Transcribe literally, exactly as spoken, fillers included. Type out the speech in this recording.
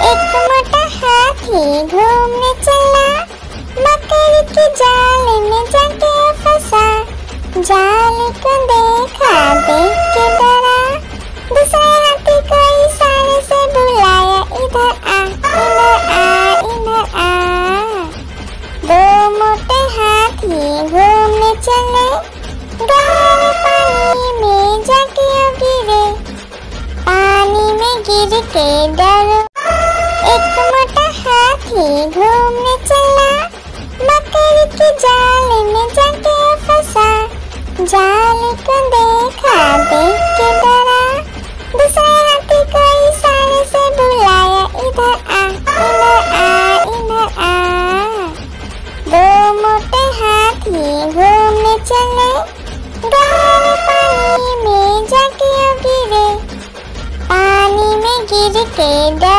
एक मोटा हाथी घूमने चला, मकड़ी के जाल में जाके फंसा। जाल को देखा, देख के डरा, दूसरे हाथी को इशारे से बुलाया, इधर आ, इधर आ, इधर आ। दो मोटे हाथी घूमने चले, गहरे पानी में जाके गिरे। पानी में गिर के डर एक मोटा हाथी घूमने चला, मकड़ी के जाल में जाके फंसा। जाल को देखा, देख के डरा, दूसरे हाथी को इशारे से बुलाया, इधर आ, इधर आ, इधर आ। दो मोटे हाथी घूमने चले, गहरे पानी में जाके गिरे। पानी में गिर के डर